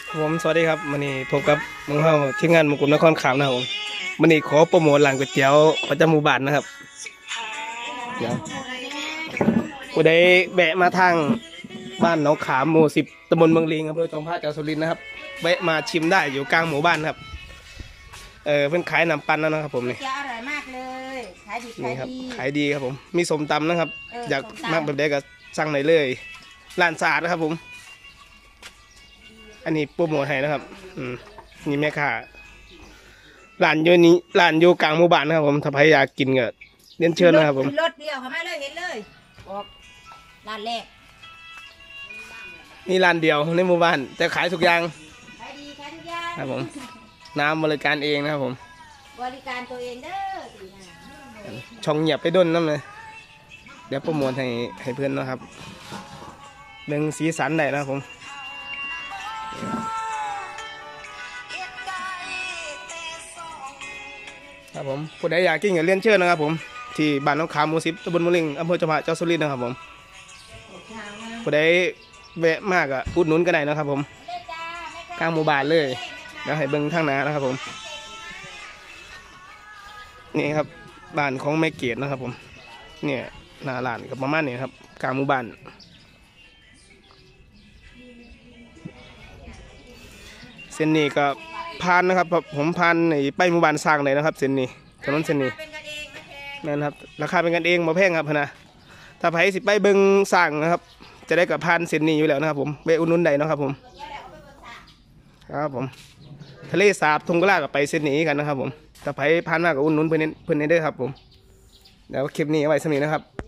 ผมสวัสดีครับวันนี้พบกับมึงเฮาทีมงานมงกุฎนครขามนะครับผมวันนี้ขอโปรโมทร้านก๋วยเตี๋ยวประจำหมู่บ้านนะครับเดี๋ยวผู้ใดแวะมาทางบ้านหนองขามหมู่ 10ตำบลเมืองลิงอำเภอจอมพระจังหวัดสุรินทร์นะครับแวะมาชิมได้อยู่กลางหมู่บ้านครับเพิ่นขายน้ำปั่นแล้วนะครับผมนี่จะอร่อยมากเลยขายดีนี่ขายครับดีขายดีครับผมมีสมตำนะครับอยากส้มตำมากแบบใดก็สั่งได้เลยร้านสะอาดนะครับผมอันนี้โปรโมทให้นะครับนี่แม่ค้าร้านอยู่นี้ร้านอยู่กลางหมู่บ้านนะครับผมถ้าใครอยากกินก็เรียนเชิญนะครับผมรถเดียวเข้ามาเลยเห็นเลยบอกร้านแรกนี่ร้านเดียวในหมู่บ้านแต่ขายทุกอย่างขายดีขายทุกอย่างครับผมน้ำบริการเองนะครับผมบริการตัวเองเด้อช่องเงียบไปด้นน้ำเลยเดี๋ยวโปรโมทให้เพื่อนนะครับเรื่องสีสันได้นะครับผมครับผมผู้ใดอยากกินก็เรียนเชิญนะครับผมที่บ้านหนองขามหมู่ 10ตำบลมะลิงอำเภอจอมพระจังหวัดสุรินทร์นะครับผมผู้ใดแวะมากอ่ะอุดหนุนก็ได้นะครับผมกลางหมู่บ้านเลยเดี๋ยวให้เบิ้งทางหน้านะครับผมนี่ครับบ้านของแม่เกดนะครับผมเนี่ยหน้าร้านกับประมาณนี้ครับกลางหมู่บ้านเส้นนี้ก็ผ่านนะครับผมผ่านไปหมู่บ้านสร้างเลยนะครับเส้นนี้ถนนเส้นนี้นั่นครับราคาเป็นกันเองมาแพงครับนะถ้าใครสิไปเบิ้งสร้างนะครับจะได้กับผ่านเส้นนี้อยู่แล้วนะครับผมไปอุดหนุนได้นะครับผมครับผมทะเลสาบทุ่งกะลากับไปเส้นนี้กันนะครับผมถ้าใครผ่านมากกับอุดหนุนเพื่อนได้ครับผมเดี๋ยวคลิปนี้เอาไว้สำหรับนี้นะครับ